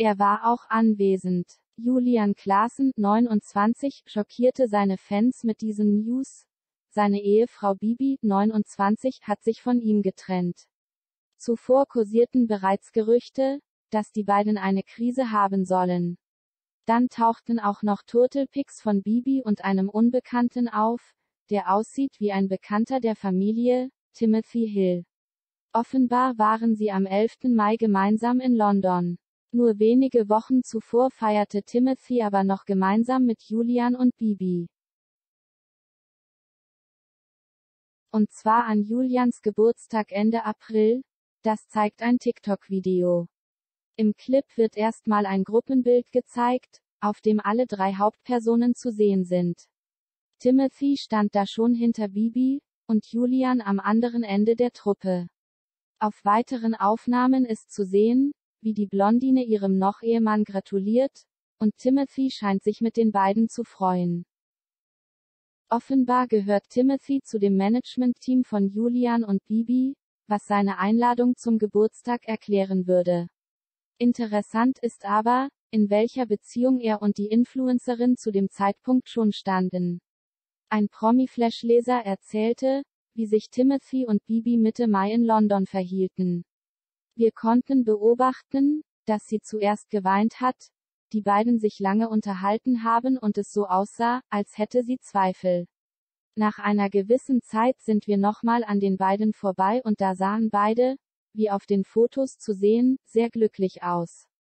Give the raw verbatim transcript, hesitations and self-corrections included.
Er war auch anwesend. Julian Claessen, neunundzwanzig, schockierte seine Fans mit diesen News. Seine Ehefrau Bibi, neunundzwanzig, hat sich von ihm getrennt. Zuvor kursierten bereits Gerüchte, dass die beiden eine Krise haben sollen. Dann tauchten auch noch Turtle-Pics von Bibi und einem Unbekannten auf, der aussieht wie ein Bekannter der Familie, Timothy Hill. Offenbar waren sie am elften Mai gemeinsam in London. Nur wenige Wochen zuvor feierte Timothy aber noch gemeinsam mit Julian und Bibi. Und zwar an Julians Geburtstag Ende April. Das zeigt ein TikTok-Video. Im Clip wird erstmal ein Gruppenbild gezeigt, auf dem alle drei Hauptpersonen zu sehen sind. Timothy stand da schon hinter Bibi, und Julian am anderen Ende der Truppe. Auf weiteren Aufnahmen ist zu sehen, wie die Blondine ihrem Noch-Ehemann gratuliert, und Timothy scheint sich mit den beiden zu freuen. Offenbar gehört Timothy zu dem Management-Team von Julian und Bibi, was seine Einladung zum Geburtstag erklären würde. Interessant ist aber, in welcher Beziehung er und die Influencerin zu dem Zeitpunkt schon standen. Ein Promi-Flash-Leser erzählte, wie sich Timothy und Bibi Mitte Mai in London verhielten. Wir konnten beobachten, dass sie zuerst geweint hat, die beiden sich lange unterhalten haben und es so aussah, als hätte sie Zweifel. Nach einer gewissen Zeit sind wir nochmal an den beiden vorbei und da sahen beide, wie auf den Fotos zu sehen, sehr glücklich aus.